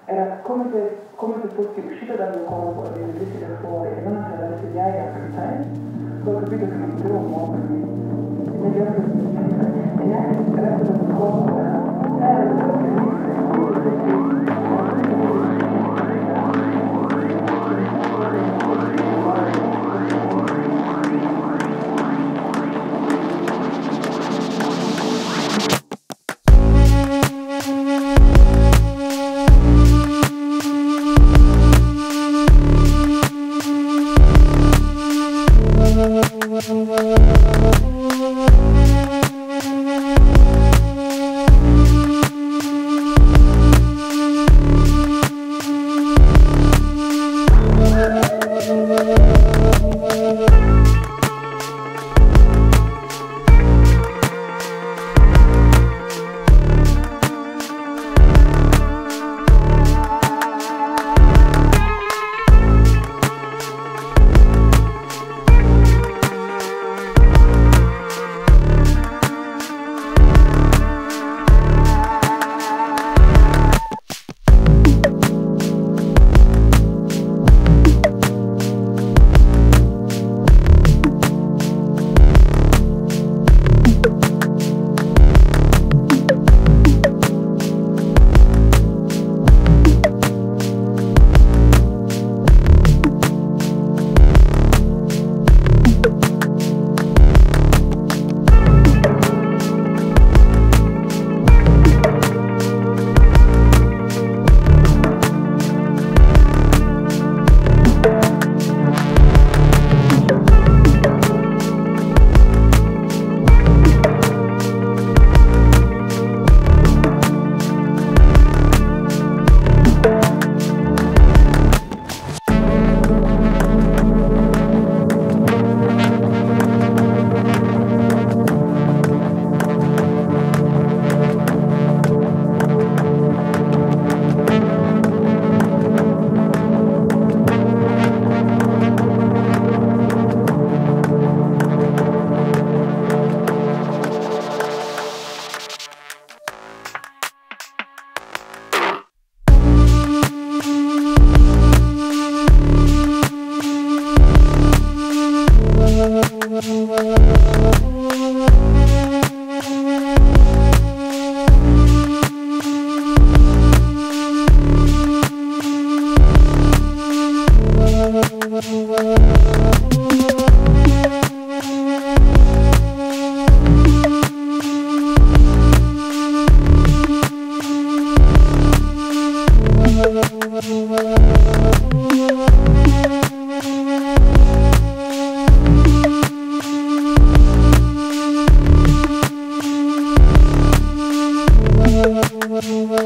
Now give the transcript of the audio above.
Era come se fossi uscita dal mio corpo e mi vedessi da fuori e non attraverso gli aerei a pensare. Ho capito che non potevo muovermi. Negli occhi non c'è niente, e neanche il resto del mio corpo era Thank